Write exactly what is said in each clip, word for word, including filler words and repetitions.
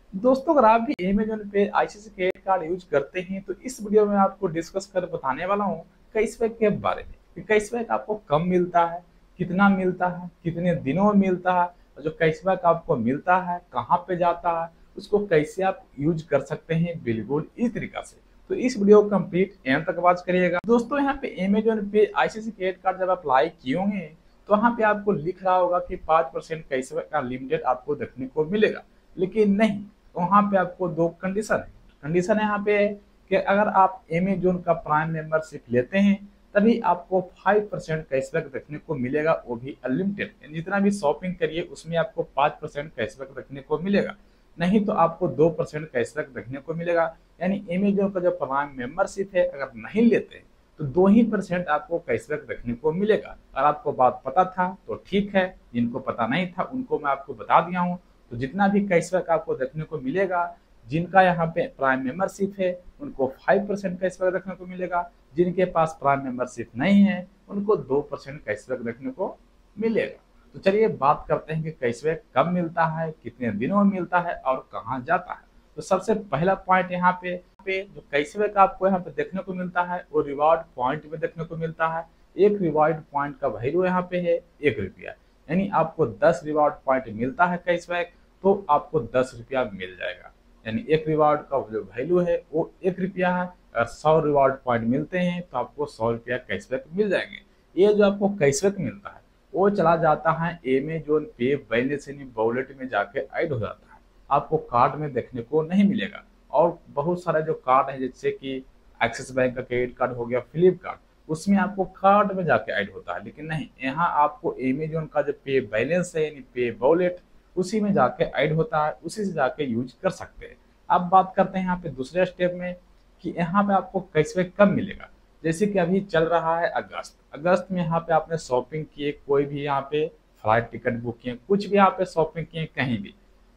दोस्तों अगर आप भी अमेज़न पे आईसीआईसीआई क्रेडिट कार्ड यूज करते हैं तो इस वीडियो में आपको डिस्कस कर बताने वाला हूँ कैशबैक के बारे में कि कैशबैक आपको कब मिलता है, कितना मिलता है, कितने दिनों में मिलता है और जो कैशबैक आपको मिलता है कहाँ पे जाता है, उसको कैसे आप यूज कर सकते हैं बिल्कुल इस तरीका से। तो इस वीडियो को कंप्लीट एंड तक वॉच करिएगा। दोस्तों यहाँ पे अमेज़न पे आईसीआईसीआई क्रेडिट कार्ड जब अप्लाई किए होंगे तो वहाँ पे आपको लिख रहा होगा कि पाँच परसेंट कैशबैक का लिमिटेड आपको देखने को मिलेगा, लेकिन नहीं, तो वहाँ पे आपको दो कंडीशन है। कंडीशन यहाँ पे है कि अगर आप अमेजोन का प्राइम मेंबरशिप लेते हैं तभी आपको पाँच परसेंट कैशबैक देखने को मिलेगा, वो भी अनलिमिटेड। जितना भी शॉपिंग करिए उसमें आपको पाँच परसेंट कैशबैक देखने को मिलेगा, नहीं तो आपको दो परसेंट कैशबैक देखने को मिलेगा। यानी अमेजोन का जो प्राइम मेंबरशिप है अगर नहीं लेते तो दो ही परसेंट आपको कैशबैक देखने को मिलेगा। अगर आपको बात पता था तो ठीक है, जिनको पता नहीं था उनको मैं आपको बता दिया हूँ। तो जितना भी कैशबैक आपको देखने को मिलेगा, जिनका यहाँ पे प्राइम मेंबरशिप है उनको फाइव परसेंट कैशबैक देखने को मिलेगा, जिनके पास प्राइम मेंबरशिप नहीं है उनको दो परसेंट कैशबैक देखने को मिलेगा। तो चलिए बात करते हैं कि कैशबैक कब मिलता है, कितने दिनों में मिलता है और कहाँ जाता है। तो सबसे पहला पॉइंट यहाँ पे पे जो कैशबैक आपको यहाँ पे देखने को मिलता है वो रिवार्ड पॉइंट में देखने को मिलता है। एक रिवार्ड पॉइंट का वैल्यू यहाँ पे है एक रुपया, यानी आपको दस रिवार्ड पॉइंट मिलता है कैशबैक तो आपको दस रुपया मिल जाएगा। यानी एक रिवार्ड का जो वैल्यू है वो एक रुपया है। अगर सौ रिवार्ड पॉइंट मिलते हैं तो आपको सौ रुपया कैशबैक मिल जाएंगे। ये जो आपको कैशबैक मिलता है वो चला जाता है अमेजोन पे बैलेंस यानी वॉलेट में जाके ऐड हो जाता है, आपको कार्ड में देखने को नहीं मिलेगा। और बहुत सारे जो कार्ड है जैसे कि एक्सिस बैंक का क्रेडिट कार्ड हो गया, फ्लिपकार्ट, उसमें आपको कार्ड में जाके ऐड होता है, लेकिन नहीं, यहाँ आपको अमेजोन का जो पे बैलेंस है यानी पे वॉलेट उसी में जाके ऐड होता है, उसी से जाके यूज कर सकते हैं। अब बात करते हैं यहाँ पे दूसरे स्टेप में कि यहाँ पे आपको कैशबैक कब मिलेगा। जैसे कि अभी चल रहा है अगस्त अगस्त में यहाँ पे आपने शॉपिंग किए, कोई भी यहाँ पे फ्लाइट टिकट बुक किए, कुछ भी यहाँ पे शॉपिंग किए, कहीं भी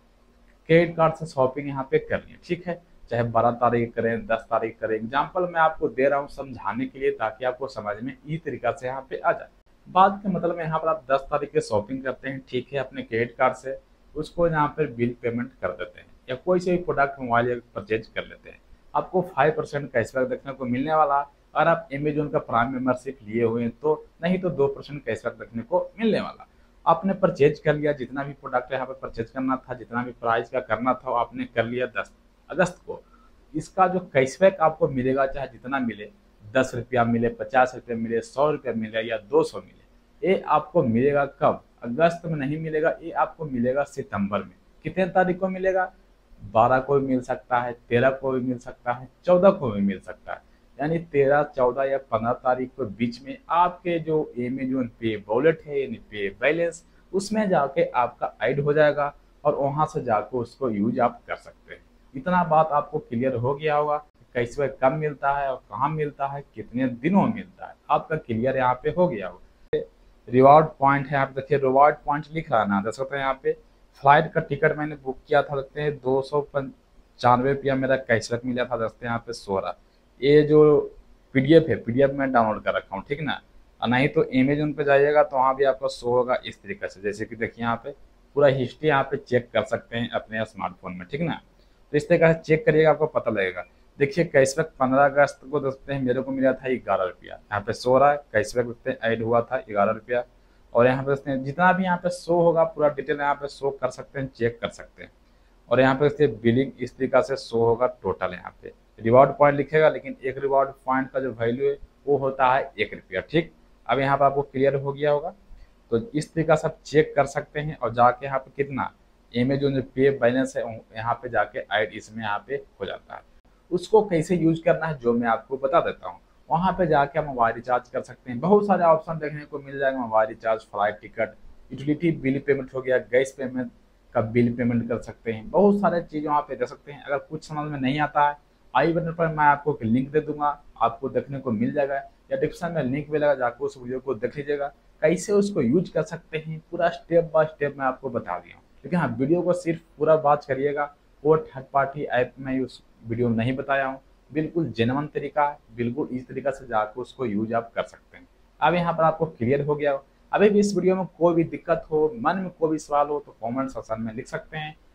क्रेडिट कार्ड से शॉपिंग यहाँ पे कर लिए, ठीक है, चाहे बारह तारीख करें दस तारीख करें। एग्जाम्पल मैं आपको दे रहा हूँ समझाने के लिए ताकि आपको समझ में इस तरीका से यहाँ पे आ जाए। बात के मतलब यहाँ पर आप दस तारीख के शॉपिंग करते हैं, ठीक है, अपने क्रेडिट कार्ड से उसको यहाँ पर बिल पेमेंट कर देते हैं या कोई से भी प्रोडक्ट मोबाइल परचेज कर लेते हैं, आपको फाइव परसेंट कैशबैक देखने को मिलने वाला। अगर आप अमेजोन का प्राइम मेंबरशिप लिए हुए हैं तो नहीं तो दो परसेंट कैशबैक देखने को मिलने वाला। आपने परचेज कर लिया, जितना भी प्रोडक्ट यहाँ पे परचेज करना था, जितना भी प्राइस का करना था वो आपने कर लिया दस अगस्त को। इसका जो कैशबैक आपको मिलेगा चाहे जितना मिले, दस रुपया मिले, पचास रुपया मिले, सौ रुपया मिले या दो सौ मिले, ये आपको मिलेगा कब? अगस्त में नहीं मिलेगा, ये आपको मिलेगा सितंबर में। कितने तारीख को मिलेगा? बारह को भी मिल सकता है, तेरह को भी मिल सकता है, चौदह को भी मिल सकता है। यानी तेरह चौदह या पंद्रह तारीख के बीच में आपके जो अमेजोन पे वॉलेट है यानी पे बैलेंस उसमें जाके आपका ऐड हो जाएगा और वहां से जाकर उसको यूज आप कर सकते हैं। इतना बात आपको क्लियर हो गया होगा कि कैशबैक कब मिलता है और कहाँ मिलता है, कितने दिनों में मिलता है, आपका क्लियर यहाँ पे हो गया होगा। रिवार्ड पॉइंट है, आप देखिए रिवार्ड पॉइंट लिख रहा है ना, देख सकते हैं यहाँ पे फ्लाइट का टिकट मैंने बुक किया था, देखते हैं दो सौ पंचानवे रुपया मेरा कैशबैक मिला था, देखते हैं यहाँ पे सोलह। ये जो पीडीएफ है पीडीएफ में डाउनलोड कर रखा हूँ, ठीक ना। और नहीं तो अमेजोन पे जाइएगा तो वहाँ भी आपका शो होगा इस तरीके से, जैसे कि देखिए यहाँ पे पूरा हिस्ट्री यहाँ पे चेक कर सकते हैं अपने स्मार्टफोन में, ठीक ना। तो इस तरीके से चेक करिएगा, आपको पता लगेगा। देखिए कैशबैक पंद्रह अगस्त को देखते हैं मेरे को मिला था ग्यारह रुपया, यहाँ पे सो रहा है कैशबैक देखते हैं ऐड हुआ था ग्यारह रुपया। और यहाँ पे देखते हैं जितना भी यहाँ पे शो होगा पूरा डिटेल यहाँ पे शो कर सकते हैं, चेक कर सकते हैं। और यहाँ पे देखते बिलिंग इस तरीका से शो होगा टोटल। यहाँ पे रिवॉर्ड पॉइंट लिखेगा, लेकिन एक रिवॉर्ड पॉइंट का जो वैल्यू है वो होता है एक रुपया, ठीक। अब यहाँ पे आपको क्लियर हो गया होगा। तो इस तरीका से आप चेक कर सकते हैं और जाके यहाँ पे कितना अमेजोन जो पे बैलेंस है यहाँ पे जाके ऐड इसमें यहाँ पे हो जाता है। उसको कैसे यूज करना है जो मैं आपको बता देता हूँ। वहाँ पे जाके आप मोबाइल रिचार्ज कर सकते हैं, बहुत सारे ऑप्शन देखने को मिल जाएगा, mobile recharge, flight ticket, utility bill payment हो गया, गैस पेमेंट का बिल पेमेंट कर सकते हैं, बहुत सारे चीज़ वहाँ पे दे सकते हैं। अगर कुछ समझ में नहीं आता है आई बटन पर मैं आपको एक लिंक दे दूंगा, आपको देखने को मिल जाएगा, या डिस्क्रिप्शन में लिंक मिलेगा, जाकर उस वीडियो को देख लीजिएगा कैसे उसको यूज कर सकते हैं। पूरा स्टेप बाय स्टेप मैं आपको बता दिया हूँ, लेकिन हाँ वीडियो को सिर्फ पूरा वॉच करिएगा, वो थर्ड पार्टी ऐप में उस वीडियो में नहीं बताया हूँ, बिल्कुल जेन्युइन तरीका है, बिल्कुल इस तरीका से जाकर उसको यूज आप कर सकते हैं। अब यहाँ पर आपको क्लियर हो गया हो। अभी भी इस वीडियो में कोई भी दिक्कत हो, मन में कोई भी सवाल हो तो कमेंट सेक्शन में लिख सकते हैं,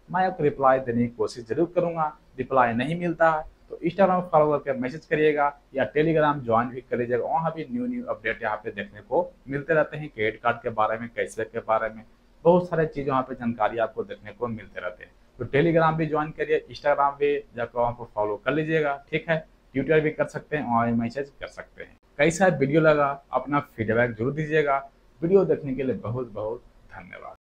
मैं आपको रिप्लाई देने की कोशिश जरूर करूंगा। रिप्लाई नहीं मिलता है तो इंस्टाग्राम फॉलो करके मैसेज करिएगा या टेलीग्राम ज्वाइन भी कर लीजिएगा। वहाँ भी न्यू न्यू अपडेट यहाँ पे देखने को मिलते रहते हैं, क्रेडिट कार्ड के बारे में, कैशबैक के बारे में, बहुत सारे चीज़ वहाँ पे जानकारी आपको देखने को मिलते रहते हैं। तो टेलीग्राम भी ज्वाइन करिए, इंस्टाग्राम भी जाकर वहाँ पर फॉलो कर लीजिएगा, ठीक है। ट्विटर भी कर सकते हैं, वहाँ मैसेज कर सकते हैं। कैसा वीडियो लगा अपना फीडबैक जरूर दीजिएगा। वीडियो देखने के लिए बहुत बहुत धन्यवाद।